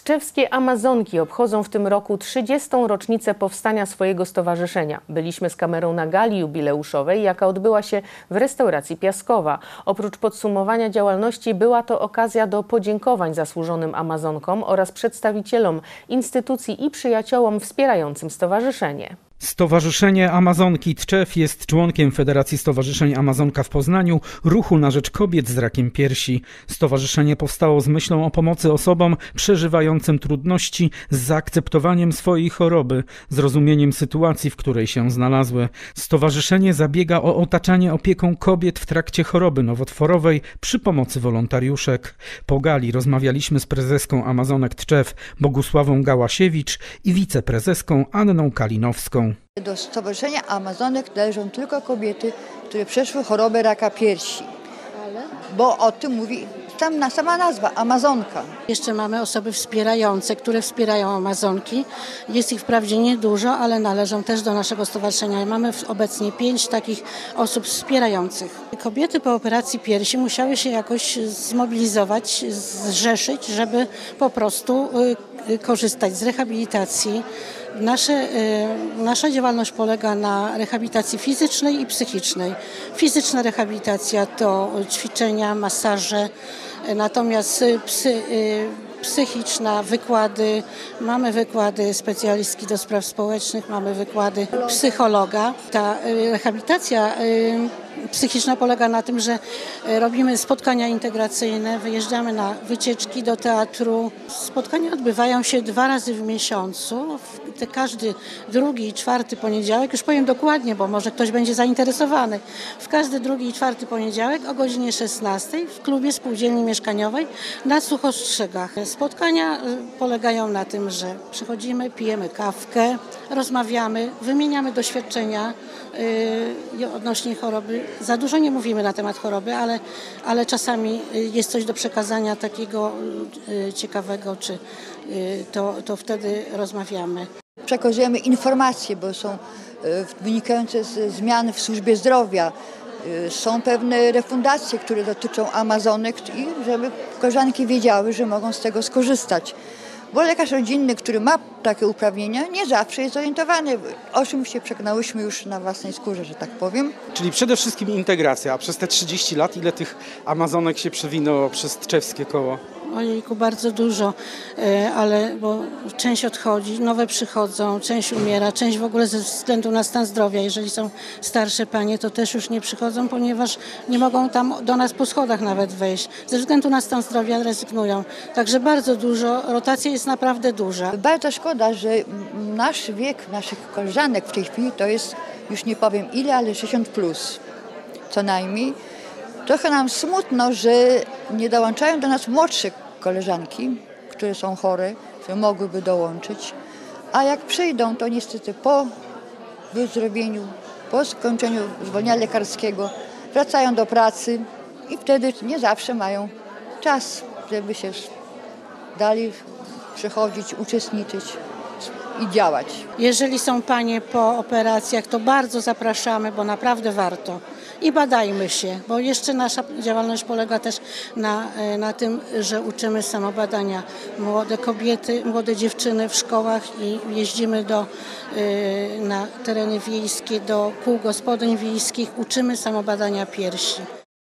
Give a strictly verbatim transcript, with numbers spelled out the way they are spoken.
Tczewskie Amazonki obchodzą w tym roku trzydziestą rocznicę powstania swojego stowarzyszenia. Byliśmy z kamerą na gali jubileuszowej, jaka odbyła się w restauracji Piaskowa. Oprócz podsumowania działalności była to okazja do podziękowań zasłużonym Amazonkom oraz przedstawicielom instytucji i przyjaciołom wspierającym stowarzyszenie. Stowarzyszenie Amazonki Tczew jest członkiem Federacji Stowarzyszeń Amazonka w Poznaniu, ruchu na rzecz kobiet z rakiem piersi. Stowarzyszenie powstało z myślą o pomocy osobom przeżywającym trudności z zaakceptowaniem swojej choroby, zrozumieniem sytuacji, w której się znalazły. Stowarzyszenie zabiega o otaczanie opieką kobiet w trakcie choroby nowotworowej przy pomocy wolontariuszek. Po gali rozmawialiśmy z prezeską Amazonek Tczew Bogusławą Gałasiewicz i wiceprezeską Anną Kalinowską. Do Stowarzyszenia Amazonek należą tylko kobiety, które przeszły chorobę raka piersi, bo o tym mówi tam sama nazwa, Amazonka. Jeszcze mamy osoby wspierające, które wspierają Amazonki. Jest ich wprawdzie niedużo, ale należą też do naszego stowarzyszenia. Mamy obecnie pięć takich osób wspierających. Kobiety po operacji piersi musiały się jakoś zmobilizować, zrzeszyć, żeby po prostu korzystać z rehabilitacji. Nasze, nasza działalność polega na rehabilitacji fizycznej i psychicznej. Fizyczna rehabilitacja to ćwiczenia, masaże, natomiast psy, psychiczna, wykłady, mamy wykłady specjalistki do spraw społecznych, mamy wykłady psychologa. Ta rehabilitacja psychiczna polega na tym, że robimy spotkania integracyjne, wyjeżdżamy na wycieczki do teatru. Spotkania odbywają się dwa razy w miesiącu, każdy drugi i czwarty poniedziałek, już powiem dokładnie, bo może ktoś będzie zainteresowany. W każdy drugi i czwarty poniedziałek o godzinie szesnastej w klubie Spółdzielni Mieszkaniowej na Suchostrzegach. Spotkania polegają na tym, że przychodzimy, pijemy kawkę, rozmawiamy, wymieniamy doświadczenia yy, odnośnie choroby. Za dużo nie mówimy na temat choroby, ale, ale czasami jest coś do przekazania takiego yy, ciekawego, czy yy, to, to wtedy rozmawiamy. Przekazujemy informacje, bo są wynikające z zmian w służbie zdrowia. Są pewne refundacje, które dotyczą Amazonek i żeby koleżanki wiedziały, że mogą z tego skorzystać. Bo lekarz rodzinny, który ma takie uprawnienia, nie zawsze jest zorientowany, o czym się przekonałyśmy już na własnej skórze, że tak powiem. Czyli przede wszystkim integracja. A przez te trzydzieści lat ile tych Amazonek się przewinęło przez tczewskie koło? Ojejku, bardzo dużo, ale bo część odchodzi, nowe przychodzą, część umiera, część w ogóle ze względu na stan zdrowia. Jeżeli są starsze panie, to też już nie przychodzą, ponieważ nie mogą tam do nas po schodach nawet wejść. Ze względu na stan zdrowia rezygnują. Także bardzo dużo, rotacja jest naprawdę duża. Bardzo szkoda, że nasz wiek naszych koleżanek w tej chwili to jest, już nie powiem ile, ale sześćdziesiąt plus co najmniej. Trochę nam smutno, że nie dołączają do nas młodsze koleżanki, które są chore, które mogłyby dołączyć. A jak przyjdą, to niestety po wyzdrowieniu, po skończeniu zwolnienia lekarskiego wracają do pracy i wtedy nie zawsze mają czas, żeby się dalej przychodzić, uczestniczyć i działać. Jeżeli są panie po operacjach, to bardzo zapraszamy, bo naprawdę warto. I badajmy się, bo jeszcze nasza działalność polega też na, na tym, że uczymy samobadania młode kobiety, młode dziewczyny w szkołach i jeździmy do, na tereny wiejskie, do kół gospodyń wiejskich, uczymy samobadania piersi.